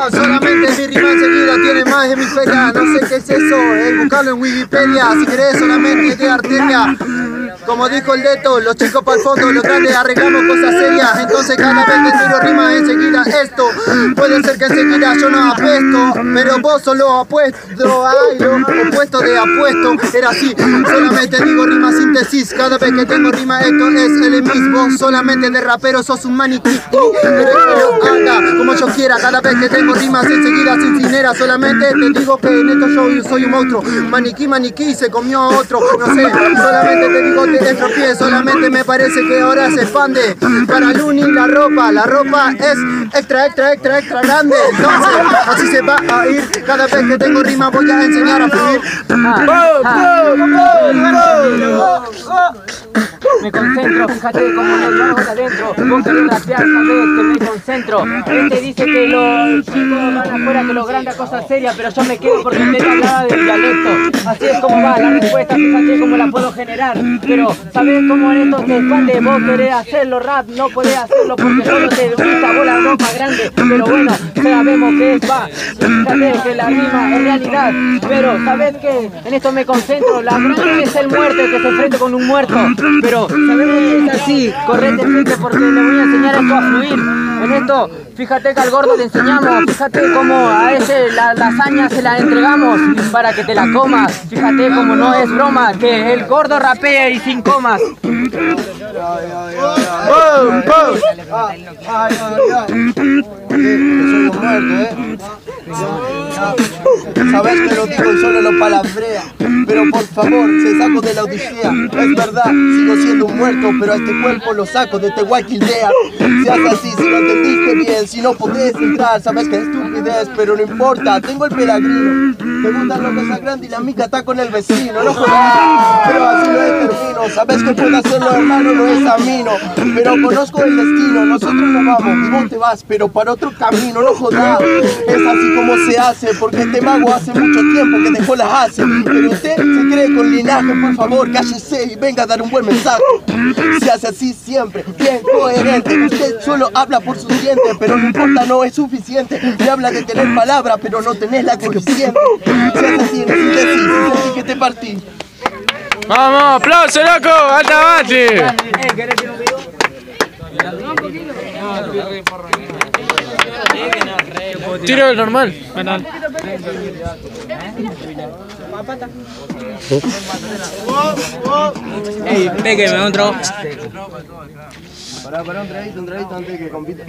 No, solamente mi rima enseguida tiene más hemisferia. No sé qué es eso, buscarlo en Wikipedia. Si querés solamente de arteria. Como dijo el Deto, los chicos para el fondo, los grandes arreglamos cosas serias. Entonces cada vez que tiro rima enseguida esto. Puede ser que enseguida yo no apuesto, pero vos solo apuesto. Ay, lo opuesto de apuesto. Era así, solamente digo rima síntesis. Cada vez que tengo rima esto es el mismo. Solamente de rapero sos un maniquí. Pero anda como yo quiera. Cada vez que tengo rimas enseguida se incinera. Solamente te digo que en esto yo soy un monstruo. Maniquí se comió a otro. No sé, solamente te digo te estropié. Solamente me parece que ahora se expande. Para Luni la ropa es extra grande. Entonces así se va a ir. Cada vez que tengo rima voy a enseñar a fluir. Me concentro, fíjate como me lo hago de adentro. Vos querés rapear, sabés que me concentro. Este dice que los chicos van afuera, que los grandes cosas serias, pero yo me quedo porque usted hablaba del dialecto. Así es como va la respuesta, fíjate cómo la puedo generar. Pero sabés cómo en esto se expande. Vos querés hacerlo rap, no podés hacerlo porque solo te gusta vos la ropa grande. Pero bueno, sabemos que es va. Fíjate que la rima es realidad. Pero sabés que en esto me concentro. La grande es el muerto que se enfrenta con un muerto. Pero sabemos que es así, correte frente porque le voy a enseñar esto a fluir. En esto, fíjate que al gordo le enseñamos, fíjate cómo a ese la lasaña se la entregamos para que te la comas. Fíjate cómo no es broma, que el gordo rapea y sin comas. Sabes que lo digo y solo lo palabrea, pero por favor, se saco de la odisea. Es verdad, sigo siendo un muerto, pero a este cuerpo lo saco de Tehuaquildea. Se hace así, si no entendiste bien, si no podés entrar, sabes que es estupidez, pero no importa, tengo el peregrino. Me gustan los cosas grandes y la mica está con el vecino, no jodas, pero así no termino. Sabes que puedo hacerlo, hermano, no es camino, pero conozco el destino. Nosotros nos vamos y vos te vas, pero para otro camino, no jodas. Es así como se hace, porque este mago hace mucho tiempo que dejó las hace. Pero usted se cree con linaje, por favor, cállese y venga a dar un buen mensaje. Se hace así siempre, bien coherente. Usted solo habla por sus dientes, pero no importa, no es suficiente. Me habla de tener palabras, pero no tenés la coeficiente. Se hace así, no síntesis, sentí que te partí. ¡Vamos! ¡Aplauso, loco! ¡Alta Bachi! Tiro el normal. Ey, pégueme otro. Pará, un traguito antes de que compita.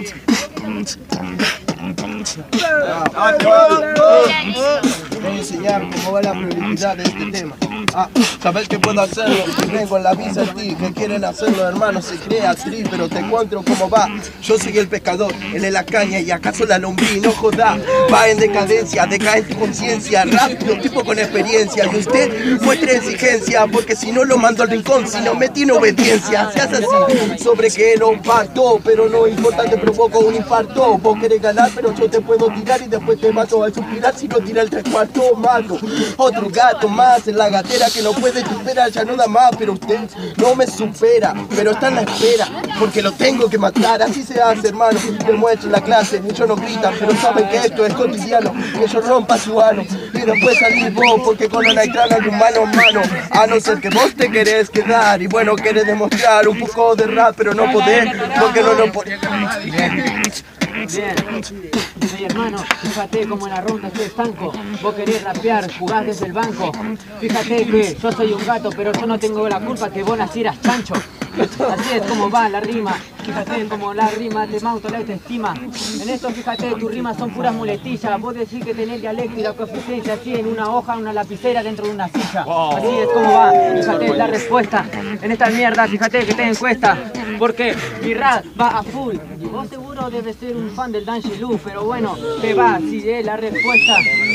Voy a enseñar cómo va la probabilidad de este tema. Sabes que puedo hacerlo, vengo en la visa a ti, que quieren hacerlo, hermano, se cree actriz, pero te encuentro cómo va. Yo soy el pescador, él es la caña y acaso la lombriz, no joda. Va en decadencia, decae en tu conciencia, rápido, tipo con experiencia. Y usted muestre exigencia, porque si no lo mando al rincón, si no me tiene obediencia. Se hace así, sobre que lo parto, pero no importa, te provoco un infarto. Vos querés ganar, pero yo te puedo tirar y después te mato al suspirar. Si no tira el 3/4, mato. Otro gato más en la gatera que no puede superar, ya no da más, pero usted no me supera, pero está en la espera, porque lo tengo que matar. Así se hace, hermano, demuestro la clase, ellos no gritan, pero saben que esto es cotidiano, que yo rompa su ano, y después salís vos, porque con la naitrana de un mano a mano, a no ser que vos te querés quedar, y bueno, querés demostrar un poco de rap, pero no podés, porque no lo podés. Bien, hey, hermano, fíjate como en la ronda estoy estanco. Vos querés rapear, jugás desde el banco. Fíjate que yo soy un gato, pero yo no tengo la culpa que vos nacieras chancho. Así es como va la rima. Fíjate como la rima te mauto la autoestima. En esto fíjate, tus rimas son puras muletillas. Vos decís que tenés dialecto y la coeficiencia así en una hoja, una lapicera dentro de una silla. Así es como va, fíjate la respuesta. En esta mierda, fíjate que te encuesta. Porque mi rap va a full. Y vos seguro debes ser un fan del Danji Lu, pero bueno, te va, si es la respuesta.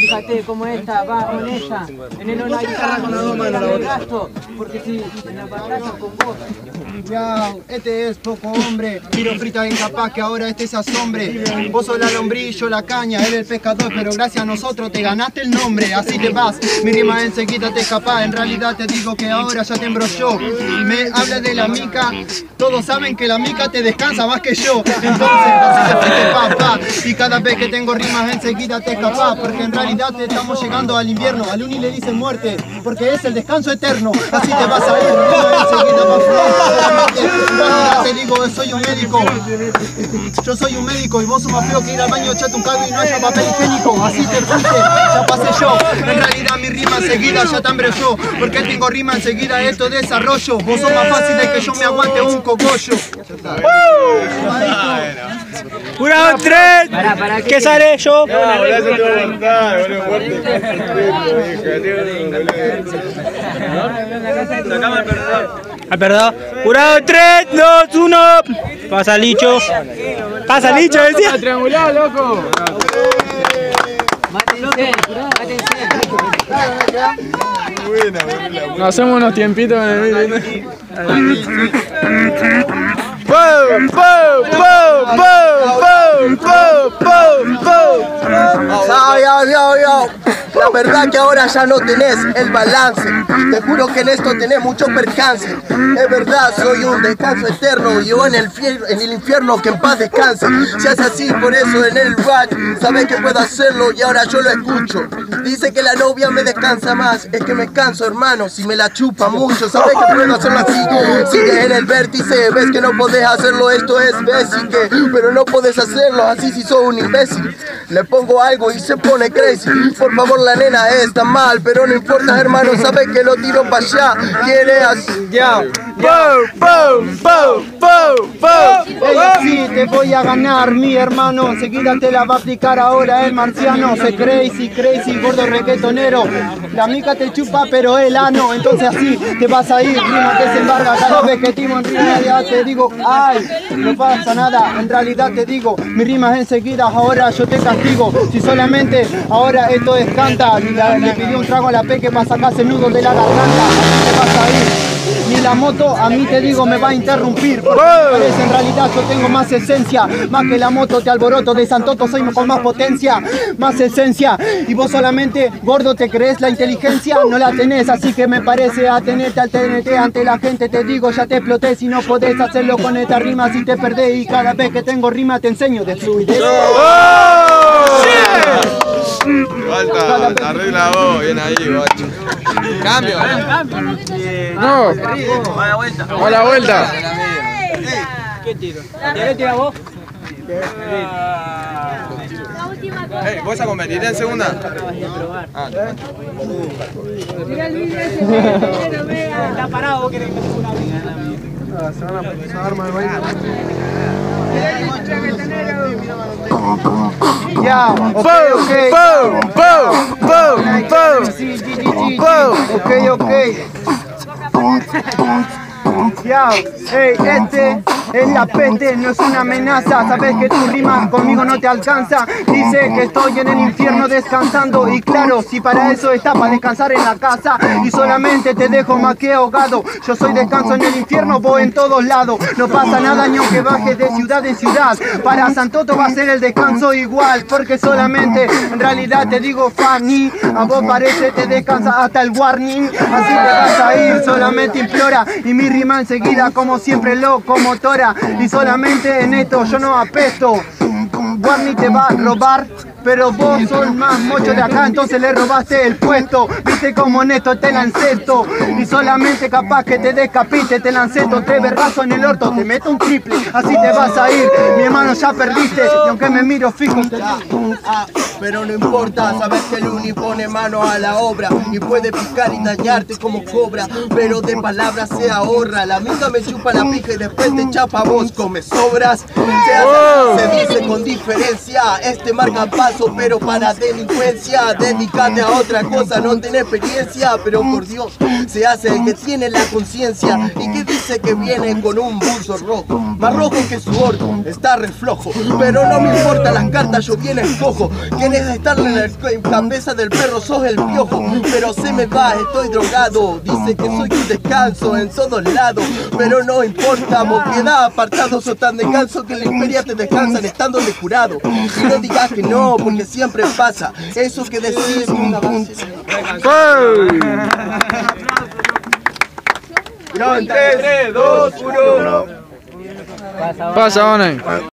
fíjate cómo esta va honesta. En el online no gasto, porque si en la batalla con vos. Ya, este es poco hombre, tiro frita incapaz que ahora este se asombre. Vos sos la lombriz, yo la caña, él el pescador, pero gracias a nosotros te ganaste el nombre. Así te vas, mi rima enseguida te escapa. En realidad te digo que ahora ya te embrolló. Me habla de la mica, todos saben que la mica te descansa más que yo. Entonces así te fuiste papá, y cada vez que tengo rimas enseguida te escapás. Porque en realidad te estamos llegando al invierno, al uni le dicen muerte, porque es el descanso eterno. Así te vas a ir, rima enseguida va a fluir. Te digo, soy un médico. Yo soy un médico y vos sos más feo que ir al baño, echate un cago y no haya papel higiénico. Así te fuiste, ya pasé yo. En realidad mi rima enseguida ya te hambrelló, porque tengo rima enseguida esto desarrollo. Vos sos más fácil de que yo me aguante un cogollo. ¡Jurado 3! ¿Qué sale yo? Al perdedor. Jurado 3, 2, 1. Pasa Licho. Pasa Licho, decía. Triangulado, loco. Mátense, Nos hacemos unos tiempitos en el vídeo. La verdad que ahora ya no tenés el balance. Te juro que en esto tenés mucho percance. Es verdad, soy un descanso eterno. Yo en el infierno que en paz descanse. Si es así, por eso en el rap sabés que puedo hacerlo y ahora yo lo escucho. Dice que la novia me descansa más. Es que me canso, hermano, si me la chupa mucho. Sabés que puedo hacerlo así. Sigue en el vértice, ves que no podés hacerlo. Esto es basic, pero no podés hacerlo así si sos un imbécil. Le pongo algo y se pone crazy. Por favor, la nena está mal, pero no importa, hermano, sabes que lo tiro para allá. Quiere así, ya. Sí, te voy a ganar, mi hermano. Enseguida te la va a aplicar ahora el marciano. Se crazy, gordo reggaetonero. La mica te chupa, pero el ano. Entonces así te vas a ir, rima que se embarga. Cada vez que timo en rima ya te digo, ay, no pasa nada. En realidad te digo, mi rima es enseguida, ahora yo te castigo. Si solamente ahora esto es canta. Le pidió un trago a la peque para sacarse el nudo de la garganta. Así te vas a ir. Ni la moto a mí te digo me va a interrumpir, porque en realidad yo tengo más esencia, más que la moto te alboroto, de Santoto soy con más potencia, más esencia, y vos solamente gordo te crees la inteligencia, no la tenés, así que me parece atenerte al TNT ante la gente, te digo ya te exploté, si no podés hacerlo con esta rima, si te perdés, y cada vez que tengo rima te enseño de fluidez. Falta, arregla vos, bien ahí, guacho. Cambio. No. A la vuelta. ¿Qué tiro? ¿Qué tira vos? Hey, ¿vos a competir en segunda? Mira el vídeo ese, primero, vea. Está parado, vos querés que me una vida. Se van a pasar mal baile. Ya, ya, hey, este es la peste, no es una amenaza. Sabes que tu rima conmigo no te alcanza. Dice que estoy en el infierno descansando. Y claro, si para eso está, para descansar en la casa. Y solamente te dejo más que ahogado. Yo soy descanso en el infierno, vos en todos lados. No pasa nada ni aunque bajes de ciudad en ciudad. Para Santoto va a ser el descanso igual, porque solamente en realidad te digo Fanny, a vos parece te descansa hasta el warning. Así te vas a ir, solamente implora. Y mi rima enseguida como siempre locomotora. Y solamente en esto yo no apesto. Warning te va a robar, pero vos sos más mocho de acá, entonces le robaste el puesto. Viste como en esto te lancé esto, y solamente capaz que te descapite, te lancé estos 3 vergazos en el orto, te meto un triple, así te vas a ir, mi hermano ya perdiste, y aunque me miro fijo pero no importa, sabes que el uni pone mano a la obra y puede picar y dañarte como cobra, pero de palabras se ahorra. La amiga me chupa la pija y después te chapa vos, come sobras. Se dice con diferencia, este marca paso, pero para delincuencia. Dedícate a otra cosa, no tenés experiencia, pero por Dios, se hace el que tiene la conciencia y que dice que viene con un buzo rojo, más rojo que su orto, está re flojo. Pero no me importa las cartas, yo bien escojo. Quieres estarle en la cabeza del perro, sos el piojo. Pero se me va, estoy drogado. Dice que soy un descanso en todos lados, pero no importa, moquedad apartado. Sos tan descanso que la imperia te descansan estando de jurado. Y no digas que no, porque siempre pasa eso que decís una base. En 3, 2, 1. Pasa, One.